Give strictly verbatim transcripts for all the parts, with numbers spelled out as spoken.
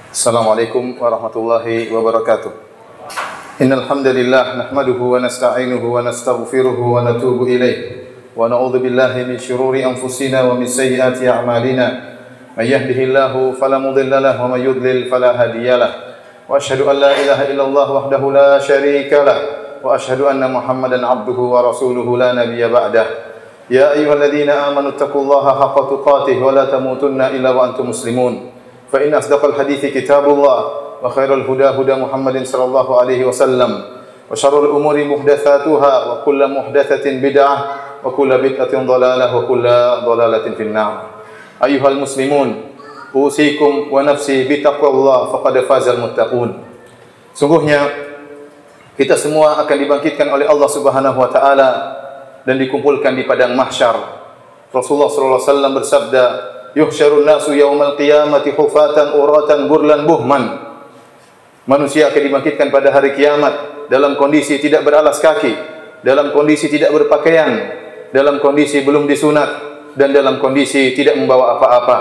Assalamualaikum warahmatullahi wabarakatuh. Innal hamdalillah nahmaduhu wa nasta'inuhu wa nastaghfiruhu wa natubu ilayh wa na'udzu billahi min shururi anfusina wa min sayyiati a'malina. May yahdihillahu fala mudilla lahu wa may yudlil fala hadiyalah. Wa asyhadu an la ilaha illallah wahdahu la syarika lah wa asyhadu anna Muhammadan 'abduhu wa rasuluhu la nabiyya ba'dah. Ya ayyuhalladzina amanu taqullaha haqqa tuqatih wa la tamutunna illa wa antum muslimun. Fa inna asdaqal hadithi kitabullah wa khairal huda huda Muhammadin sallallahu alaihi wasallam wa syarrul umuri muhdatsatuha wa kullu muhdatsatin bid'ah wa kullu bid'atin dhalalah wa kullu dhalalatin finnar. Ayyuhal muslimun, usikum wa nafsi bi taqwallah faqad fazal muttaqun. Sungguhnya kita semua akan dibangkitkan oleh Allah Subhanahu wa taala dan dikumpulkan di padang mahsyar. Rasulullah sallallahu alaihi wasallam bersabda, yuhsyarun nasu yaumal qiyamati hufatan uratan burlan buhman. Manusia akan dibangkitkan pada hari kiamat dalam kondisi tidak beralas kaki, dalam kondisi tidak berpakaian, dalam kondisi belum disunat, dan dalam kondisi tidak membawa apa-apa.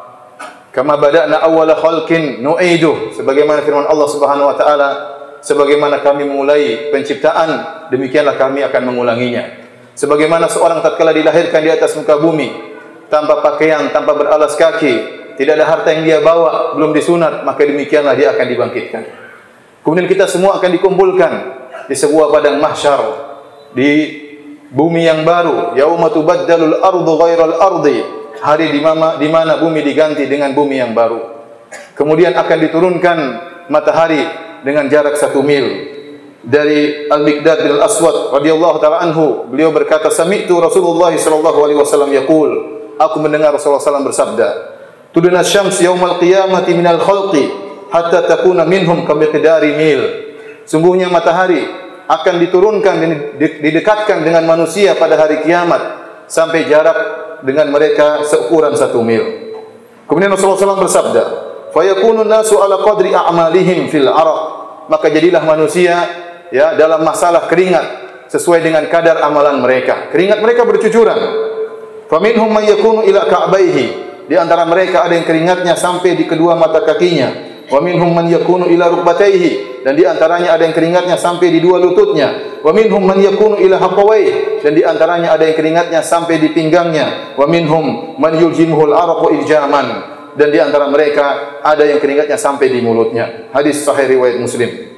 Kama bada'na awwala khalqin nu'iduh, sebagaimana firman Allah Subhanahu wa taala, sebagaimana kami memulai penciptaan, demikianlah kami akan mengulanginya. Sebagaimana seorang tatkala dilahirkan di atas muka bumi tanpa pakaian, tanpa beralas kaki, tidak ada harta yang dia bawa, belum disunat, maka demikianlah dia akan dibangkitkan. Kemudian kita semua akan dikumpulkan di sebuah padang mahsyar, di bumi yang baru, yauma tubaddalul ardu ghairal ardi, hari di mana di mana bumi diganti dengan bumi yang baru. Kemudian akan diturunkan matahari dengan jarak satu mil. Dari Al-Miqdad bin Al-Aswad radhiyallahu taala anhu, beliau berkata, sami'tu Rasulullah sallallahu alaihi wasallam yaqul, aku mendengar Rasulullah sallallahu alaihi wasallam bersabda, tudna syams yaumal qiyamati minal khalqi hatta takuna minhum kamiqdari mil. Sungguhnya matahari akan diturunkan dan didekatkan dengan manusia pada hari kiamat sampai jarak dengan mereka seukuran satu mil. Kemudian Rasulullah sallallahu alaihi wasallam bersabda, fayakunu nasu ala qadri a'malihim fil araq, maka jadilah manusia ya dalam masalah keringat sesuai dengan kadar amalan mereka. Keringat mereka bercucuran. Faminhum may yakunu ila ka'baihi, di antara mereka ada yang keringatnya sampai di kedua mata kakinya. Wa minhum man yakunu ila rukbatayhi, dan di antaranya ada yang keringatnya sampai di dua lututnya. Wa minhum man yakunu ila haqawayhi, dan di antaranya ada yang keringatnya sampai di pinggangnya. Wa minhum man yuljimuhul araqu iljaman, dan di antara mereka ada yang keringatnya sampai di mulutnya. Hadis sahih riwayat Muslim.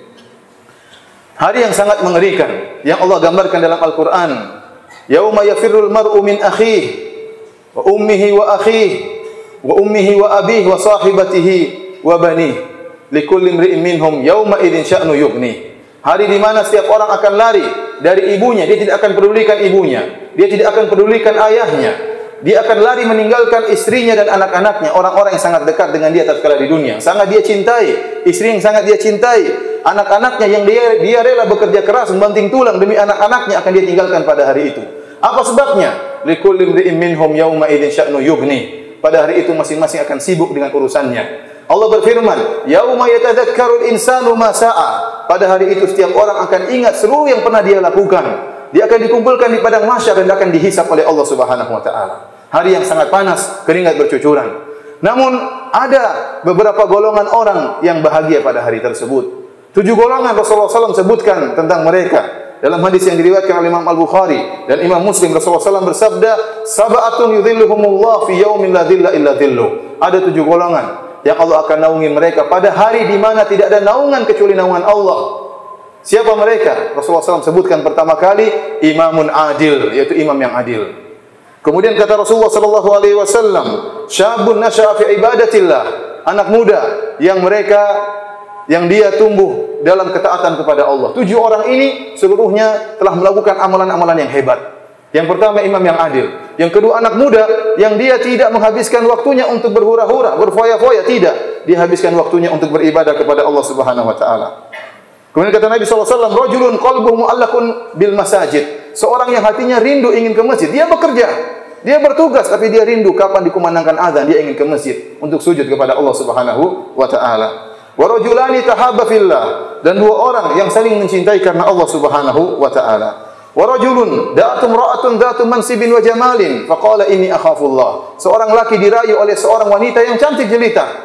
Hari yang sangat mengerikan yang Allah gambarkan dalam Al-Qur'an. Yauma yafirrul mar'u min akhihi wa ummihi wa akhihi wa ummihi wa abihi wa sahibatihi wa banihi likulli imri'in minhum yauma idzin sya'nu yughni. Hari di mana setiap orang akan lari dari ibunya, dia tidak akan pedulikan ibunya, dia tidak akan pedulikan ayahnya. Dia akan lari meninggalkan istrinya dan anak-anaknya, orang-orang yang sangat dekat dengan dia tatkala di dunia, sangat dia cintai, istri yang sangat dia cintai, anak-anaknya yang dia dia rela bekerja keras membanting tulang demi anak-anaknya akan dia tinggalkan pada hari itu. Apa sebabnya? Likulli imri'in minhum yauma idzin sya'nu yughni. Pada hari itu masing-masing akan sibuk dengan urusannya. Allah berfirman, yauma yatadzakkarul insanu ma sa'a. Pada hari itu setiap orang akan ingat seluruh yang pernah dia lakukan. Dia akan dikumpulkan di padang mahsyar dan akan dihisap oleh Allah Subhanahu wa taala. Hari yang sangat panas, keringat bercucuran. Namun ada beberapa golongan orang yang bahagia pada hari tersebut. Tujuh golongan Rasulullah sallallahu alaihi wasallam sebutkan tentang mereka. Dalam hadis yang diriwayatkan oleh Imam Al-Bukhari dan Imam Muslim, Rasulullah sallallahu alaihi wasallam bersabda, sab'atun yudhilluhumullah fi yaumin la dhilla illa dhilluh. Ada tujuh golongan yang Allah akan naungi mereka pada hari di mana tidak ada naungan kecuali naungan Allah. Siapa mereka? Rasulullah sallallahu alaihi wasallam sebutkan pertama kali, imamun adil, yaitu imam yang adil. Kemudian kata Rasulullah sallallahu alaihi wasallam, syabun nasya'a fi ibadatillah, anak muda yang mereka yang dia tumbuh dalam ketaatan kepada Allah. Tujuh orang ini seluruhnya telah melakukan amalan-amalan yang hebat. Yang pertama imam yang adil. Yang kedua anak muda yang dia tidak menghabiskan waktunya untuk berhura-hura, berfoya-foya, tidak. Dia habiskan waktunya untuk beribadah kepada Allah Subhanahu wa taala. Kemudian kata Nabi sallallahu alaihi wasallam, rajulun qalbuhu mu'allaqun bil masajid. Seorang yang hatinya rindu ingin ke masjid. Dia bekerja, dia bertugas, tapi dia rindu kapan dikumandangkan azan, dia ingin ke masjid untuk sujud kepada Allah Subhanahu wa taala. Wa rajulani tahabba fillah, dan dua orang yang saling mencintai karena Allah Subhanahu wa taala. Wa rajulun da'atu imra'atun dhatu mansibin wa jamalin faqala inni akhafullah. Seorang laki dirayu oleh seorang wanita yang cantik jelita.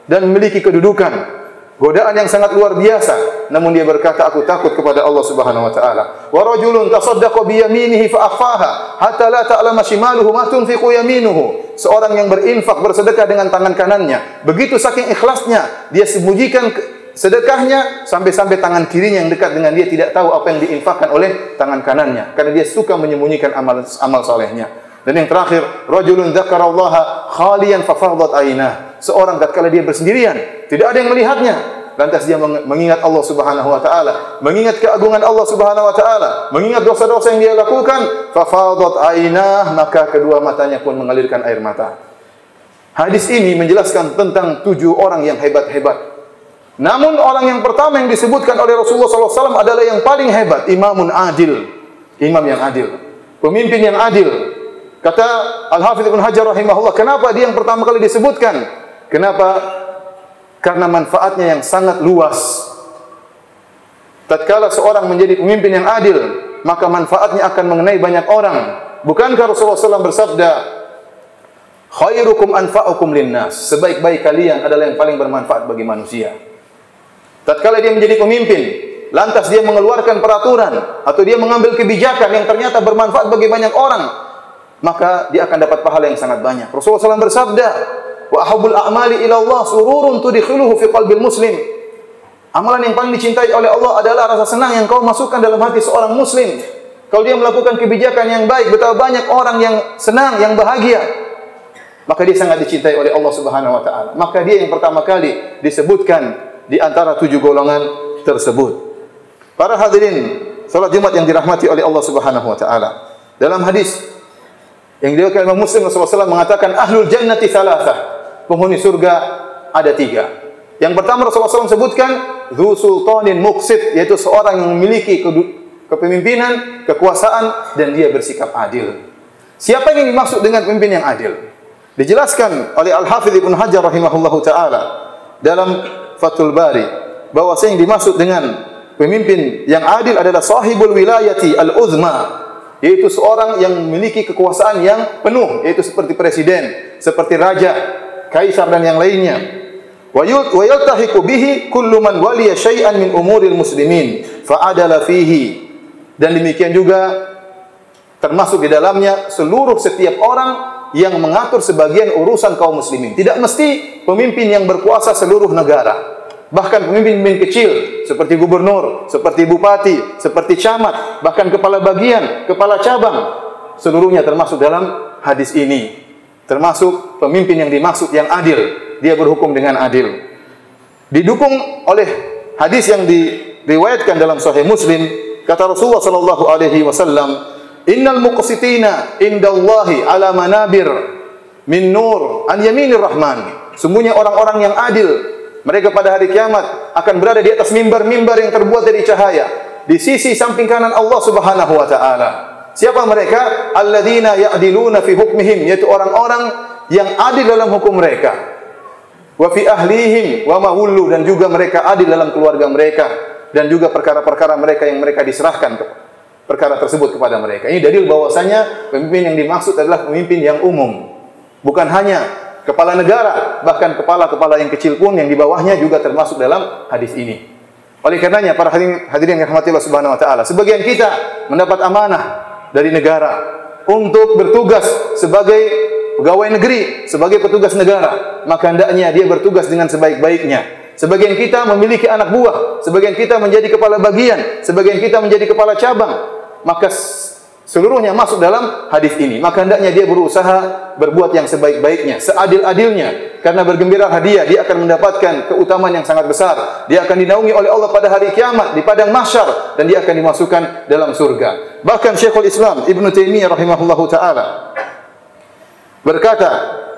dan memiliki kedudukan, godaan yang sangat luar biasa. Namun dia berkata, aku takut kepada Allah Subhanahu wa taala. Wa rajulun tasaddaqa bi yaminihi fa akhfaha hatta la ta'lama shimaluhu ma tunfiqu yaminuhu. Seorang yang berinfak, bersedekah dengan tangan kanannya, begitu saking ikhlasnya dia sembunyikan sedekahnya sampai-sampai tangan kirinya yang dekat dengan dia tidak tahu apa yang diinfakkan oleh tangan kanannya, karena dia suka menyembunyikan amal amal salehnya. Dan yang terakhir, rajulun dzakarallaha khaliyan fa fadat aynah. Seorang tatkala dia bersendirian, tidak ada yang melihatnya, lantas dia mengingat Allah Subhanahu wa taala, mengingat keagungan Allah Subhanahu wa taala, mengingat dosa-dosa yang dia lakukan, fa fadat aynah, maka kedua matanya pun mengalirkan air mata. Hadis ini menjelaskan tentang tujuh orang yang hebat-hebat. Namun orang yang pertama yang disebutkan oleh Rasulullah sallallahu alaihi wasallam adalah yang paling hebat, imamun adil. Imam yang adil, pemimpin yang adil. Kata Al-Hafidz Ibnu Hajar rahimahullah, kenapa dia yang pertama kali disebutkan? Kenapa? Karena manfaatnya yang sangat luas. Tatkala seorang menjadi pemimpin yang adil, maka manfaatnya akan mengenai banyak orang. Bukankah Rasulullah sallallahu alaihi wasallam bersabda, khairukum anfa'ukum linnas, sebaik-baik kalian adalah yang paling bermanfaat bagi manusia. Tatkala dia menjadi pemimpin, lantas dia mengeluarkan peraturan atau dia mengambil kebijakan yang ternyata bermanfaat bagi banyak orang, maka dia akan dapat pahala yang sangat banyak. Rasulullah sallallahu alaihi wasallam bersabda, wa ahabbul a'mali ila Allah sururun tudkhiluhu fi qalbil muslim. Amalan yang paling dicintai oleh Allah adalah rasa senang yang kau masukkan dalam hati seorang muslim. Kalau dia melakukan kebijakan yang baik, betapa banyak orang yang senang, yang bahagia, maka dia sangat dicintai oleh Allah Subhanahu wa taala. Maka dia yang pertama kali disebutkan di antara tujuh golongan tersebut. Para hadirin salat Jumat yang dirahmati oleh Allah Subhanahu wa taala. Dalam hadis yang diriwayatkan Imam Muslim, Rasulullah sallallahu alaihi wasallam mengatakan ahlul jannati thalathah, penghuni surga ada tiga. Yang pertama Rasulullah sallallahu alaihi wasallam sebutkan dzu sultanin muqsit, yaitu seorang yang memiliki kepemimpinan, kekuasaan, dan dia bersikap adil. Siapa yang dimaksud dengan pemimpin yang adil? Dijelaskan oleh Al-Hafidz Ibnu Hajar rahimahullahu taala dalam Fathul Bari bahwasanya yang dimaksud dengan pemimpin yang adil adalah sahibul wilayati al-uzma, yaitu seorang yang memiliki kekuasaan yang penuh, yaitu seperti presiden, seperti raja, kaisar dan yang lainnya. Wa yaltahiqu bihi kullu man waliya syai'an min umuril muslimin fa adala fihi. Dan demikian juga termasuk di dalamnya seluruh setiap orang yang mengatur sebagian urusan kaum muslimin. Tidak mesti pemimpin yang berkuasa seluruh negara. Bahkan pemimpin-pemimpin kecil seperti gubernur, seperti bupati, seperti camat, bahkan kepala bagian, kepala cabang, seluruhnya termasuk dalam hadis ini. Termasuk pemimpin yang dimaksud yang adil, dia berhukum dengan adil. Didukung oleh hadis yang diriwayatkan dalam Sahih Muslim, kata Rasulullah sallallahu alaihi wasallam, innal muqsitina indallahi ala manabir min nur an yaminir rahman. Sungguhnya orang-orang yang adil, mereka pada hari kiamat akan berada di atas mimbar-mimbar yang terbuat dari cahaya di sisi samping kanan Allah Subhanahu wa taala. Siapa mereka? Alladzina ya'diluna fi hukmihim, yaitu orang-orang yang adil dalam hukum mereka. Wa fi ahlihim wa ma wullu, dan juga mereka adil dalam keluarga mereka dan juga perkara-perkara mereka yang mereka diserahkan ke perkara tersebut kepada mereka. Ini dalil bahwasanya pemimpin yang dimaksud adalah pemimpin yang umum. Bukan hanya kepala negara, bahkan kepala-kepala yang kecil pun yang di bawahnya juga termasuk dalam hadis ini. Oleh karenanya para hadirin hadirin yang dirahmati Allah Subhanahu wa taala, sebagian kita mendapat amanah dari negara untuk bertugas sebagai pegawai negeri, sebagai petugas negara, maka hendaknya dia bertugas dengan sebaik-baiknya. Sebagian kita memiliki anak buah, sebagian kita menjadi kepala bagian, sebagian kita menjadi kepala cabang, maka seluruhnya masuk dalam hadis ini. Maka hendaknya dia berusaha berbuat yang sebaik-baiknya, seadil-adilnya, karena bergembira hadiah, dia akan mendapatkan keutamaan yang sangat besar. Dia akan dinaungi oleh Allah pada hari kiamat di padang mahsyar, dan dia akan dimasukkan dalam surga. Bahkan Syekhul Islam Ibnu Taimiyah rahimahullahu taala berkata,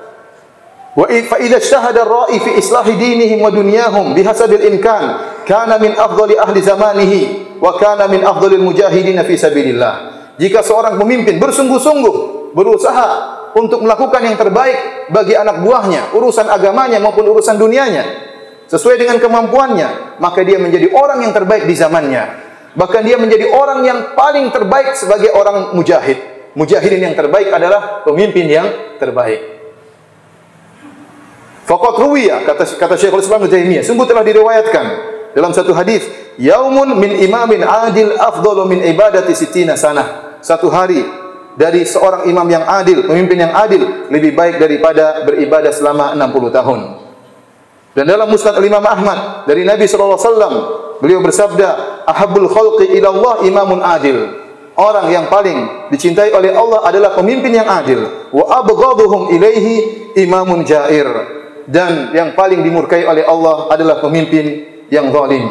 wa fa idza ijtahada ar-ra'i fi islahi dinihim wa dunyahum bihasabil imkan kana min afdali ahli zamanihi wa kana min afdalil mujahidin fi sabilillah. Jika seorang pemimpin bersungguh-sungguh berusaha untuk melakukan yang terbaik bagi anak buahnya, urusan agamanya maupun urusan dunianya, sesuai dengan kemampuannya, maka dia menjadi orang yang terbaik di zamannya. Bahkan dia menjadi orang yang paling terbaik sebagai orang mujahid. Mujahidin yang terbaik adalah pemimpin yang terbaik. Faqad ruwiya, kata kata Syekhul Islam Ibnu Taimiyah, sungguh telah diriwayatkan dalam satu hadis, yaumun min imamin adil afdalu min ibadati sittina sanah. Satu hari dari seorang imam yang adil, pemimpin yang adil, lebih baik daripada beribadah selama enam puluh tahun. Dan dalam Musnad Imam Ahmad dari Nabi sallallahu alaihi wasallam, beliau bersabda, ahabbul khalqi ila Allah imamun adil. Orang yang paling dicintai oleh Allah adalah pemimpin yang adil. Wa abghaduhum ilaihi imamun jair. Dan yang paling dimurkai oleh Allah adalah pemimpin yang zalim.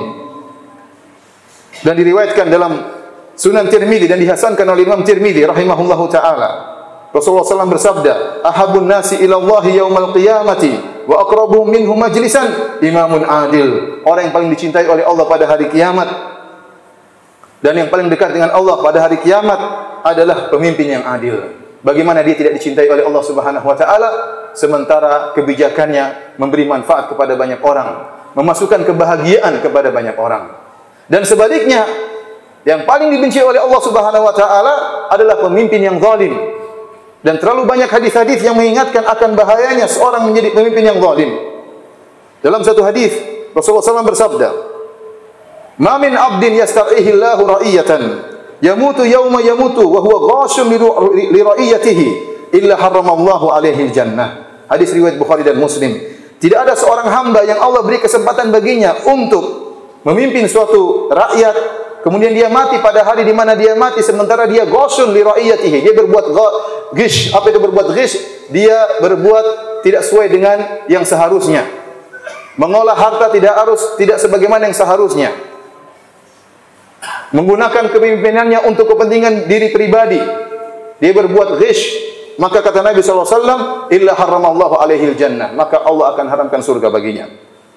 Dan diriwayatkan dalam Sunan Tirmidzi dan dihasankan oleh Imam Tirmidzi rahimahullahu taala. Rasulullah sallallahu alaihi wasallam bersabda, ahabbun nasi ila Allah yaumal qiyamati wa aqrabuhum minhu majlisan imamun adil. Orang yang paling dicintai oleh Allah pada hari kiamat dan yang paling dekat dengan Allah pada hari kiamat adalah pemimpin yang adil. Bagaimana dia tidak dicintai oleh Allah Subhanahu wa taala sementara kebijakannya memberi manfaat kepada banyak orang, memasukkan kebahagiaan kepada banyak orang. Dan sebaliknya, yang paling dibenci oleh Allah Subhanahu wa taala adalah pemimpin yang zalim. Dan terlalu banyak hadis-hadis yang mengingatkan akan bahayanya seorang menjadi pemimpin yang zalim. Dalam satu hadis Rasulullah sallallahu alaihi wasallam bersabda, "Ma min 'abdin yastar'ihi Allahu ra'iyatan yamutu yawma yamutu wa huwa ghashun li ra'iyatihi illa harramallahu alaihi al-jannah." Hadis riwayat Bukhari dan Muslim. Tidak ada seorang hamba yang Allah beri kesempatan baginya untuk memimpin suatu rakyat, kemudian dia mati pada hari di mana dia mati sementara dia ghashun li ra'iyatihi. Dia berbuat ghish. Apa itu berbuat ghish? Dia berbuat tidak sesuai dengan yang seharusnya. Mengolah harta tidak harus tidak sebagaimana yang seharusnya. Menggunakan kepemimpinannya untuk kepentingan diri pribadi. Dia berbuat ghish, maka kata Nabi sallallahu alaihi wasallam, illa harramallahu alaihi al-jannah, maka Allah akan haramkan surga baginya.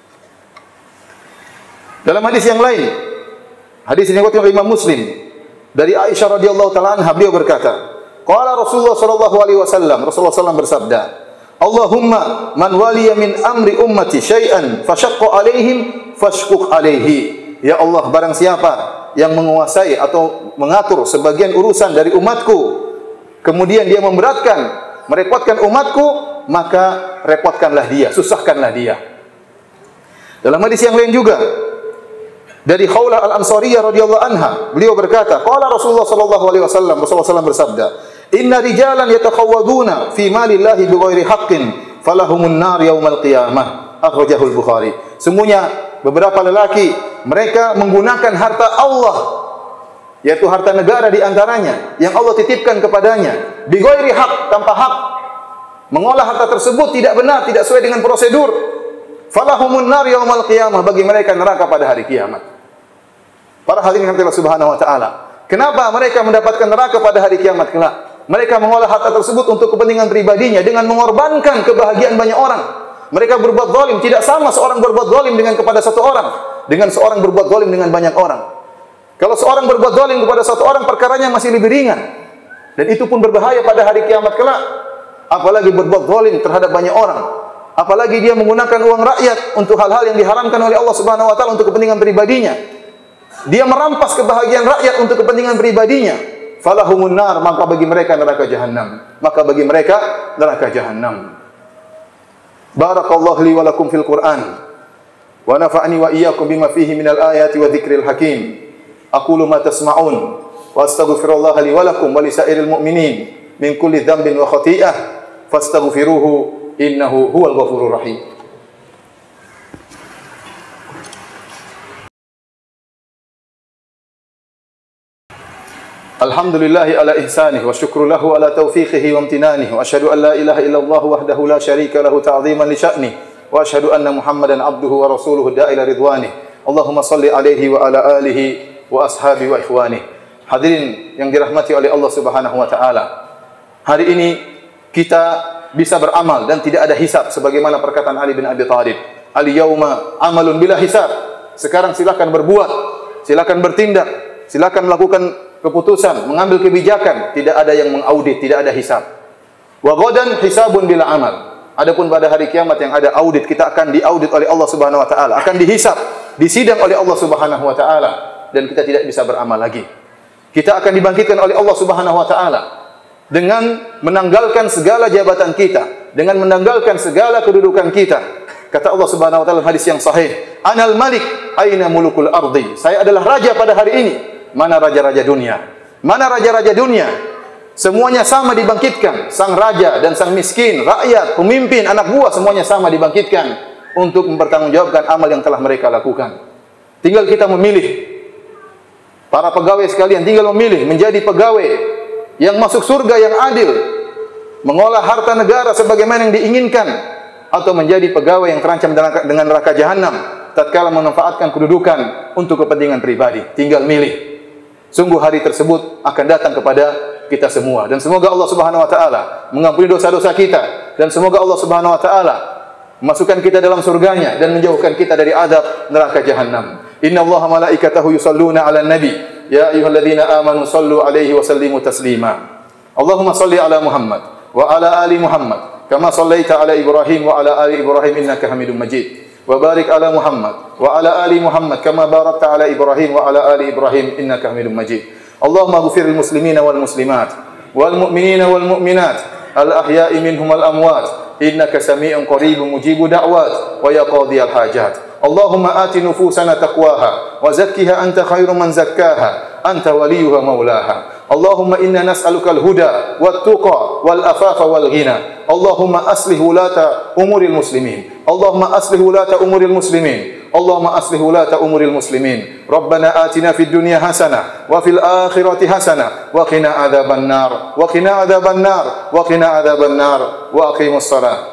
Dalam hadis yang lain, hadis ini diriwayatkan oleh Imam Muslim dari Aisyah radhiyallahu taala anha, beliau berkata, qala Rasulullah sallallahu alaihi wasallam, Rasulullah sallallahu alaihi wasallam bersabda, Allahumma man waliya min amri ummati syai'an fashaqqa alaihim fashquq alaihi. Ya Allah, barang siapa yang menguasai atau mengatur sebagian urusan dari umatku, kemudian dia memberatkan, merepotkan umatku, maka repotkanlah dia, susahkanlah dia. Dalam hadis yang lain juga dari Khawlah Al-Ansariyah radhiyallahu anha, beliau berkata, qala Rasulullah sallallahu alaihi wasallam, Rasulullah sallallahu alaihi wasallam bersabda, inna rijalan yatakhawwaduna fi malillahi bighairi haqqin falahumun nar yaumal qiyamah. Akhrajahu Al-Bukhari. Semuanya beberapa lelaki mereka menggunakan harta Allah, yaitu harta negara di antaranya yang Allah titipkan kepadanya, bighairi haq, tanpa hak. Mengolah harta tersebut tidak benar, tidak sesuai dengan prosedur. Falahumun nar yaumal qiyamah, bagi mereka neraka pada hari kiamat. Para hadirin Allah Subhanahu wa taala, kenapa mereka mendapatkan neraka pada hari kiamat kelak? Mereka mengolah harta tersebut untuk kepentingan pribadinya dengan mengorbankan kebahagiaan banyak orang. Mereka berbuat zalim. Tidak sama seorang berbuat zalim dengan kepada satu orang dengan seorang berbuat zalim dengan banyak orang. Kalau seorang berbuat zalim kepada satu orang, perkaranya masih lebih ringan, dan itu pun berbahaya pada hari kiamat kelak. Apalagi berbuat zalim terhadap banyak orang, apalagi dia menggunakan uang rakyat untuk hal-hal yang diharamkan oleh Allah Subhanahu wa taala untuk kepentingan pribadinya. Dia merampas kebahagiaan rakyat untuk kepentingan pribadinya. Falahumun nar, maka bagi mereka neraka jahanam. Maka bagi mereka neraka jahanam. Barakallahu li wa lakum fil Qur'an wa nafa'ani wa iyyakum bima fihi minal ayati wa dzikril hakim. Aqulu ma tasma'un wa astaghfirullaha li wa lakum wa lisairil mu'minin min kulli dhanbin wa khati'ah fastaghfiruhu innahu huwal ghafurur rahim. Alhamdulillahi ala ihsanih wa syukru lahu ala taufiqihi wa amtinanih wa asyhadu an la ilaha illallah wahdahu la syarika lahu ta'ziman li sya'nih wa asyhadu anna Muhammadan abduhu wa rasuluhu da'ila ridwanih. Allahumma salli alaihi wa ala alihi wa ashabi wa ikhwanih. Hadirin yang dirahmati oleh Allah Subhanahu wa taala, hari ini kita bisa beramal dan tidak ada hisab sebagaimana perkataan Ali bin Abi Thalib, al-yauma amalun bila hisab. Sekarang silakan berbuat, silakan bertindak, silakan melakukan keputusan, mengambil kebijakan, tidak ada yang mengaudit, tidak ada hisab. Wa ghadan hisabun bila amal. Adapun pada hari kiamat yang ada audit, kita akan diaudit oleh Allah Subhanahu wa taala, akan dihisab, disidang oleh Allah Subhanahu wa taala, dan kita tidak bisa beramal lagi. Kita akan dibangkitkan oleh Allah Subhanahu wa taala dengan menanggalkan segala jabatan kita, dengan menanggalkan segala kedudukan kita. Kata Allah Subhanahu wa taala hadis yang sahih, "Anal Malik, aina mulukul ardi?" Saya adalah raja pada hari ini. Mana raja-raja dunia? Mana raja-raja dunia? Semuanya sama dibangkitkan. Sang raja dan sang miskin, rakyat, pemimpin, anak buah semuanya sama dibangkitkan untuk mempertanggungjawabkan amal yang telah mereka lakukan. Tinggal kita memilih. Para pegawai sekalian tinggal memilih menjadi pegawai yang masuk surga yang adil, mengolah harta negara sebagaimana yang diinginkan, atau menjadi pegawai yang terancam dengan neraka jahanam tatkala memanfaatkan kedudukan untuk kepentingan pribadi. Tinggal milih. Sungguh hari tersebut akan datang kepada kita semua, dan semoga Allah Subhanahu wa taala mengampuni dosa-dosa kita, dan semoga Allah Subhanahu wa taala masukkan kita dalam surganya dan menjauhkan kita dari adab neraka jahanam. Innallaha malaikatahu yusalluna 'alan nabi ya ayyuhalladzina amanu sallu 'alaihi wa sallimu taslima. Allahumma salli 'ala Muhammad wa 'ala ali Muhammad kama sallaita 'ala Ibrahim wa 'ala ali Ibrahim innaka Hamidum Majid. Wa barik 'ala Muhammad wa 'ala ali Muhammad kama barakta 'ala Ibrahim wa 'ala ali Ibrahim innaka Hamidum Majid. Allahumma ighfir lil muslimina wal muslimat wal mu'minina wal mu'minat al ahya'i minhum wal amwat innaka sami'un qaribun mujibu da'wat wa ya qadiyal hajat. Allahumma ati nufusana taqwaha wa zakkiha anta khairu man zakkaha anta waliyuha maulaha. Allahumma inna nas'aluka al-huda wat-tuqa wal-afafa wal-ghina. Allahumma aslih wulata umuril muslimin. Allahumma aslih wulata umuril muslimin. Allahumma aslih wulata umuril muslimin. Rabbana atina fid dunya hasanah wa fil akhirati hasanah wa qina adzaban nar wa qina adzaban nar wa qina adzaban nar wa aqimus shalah.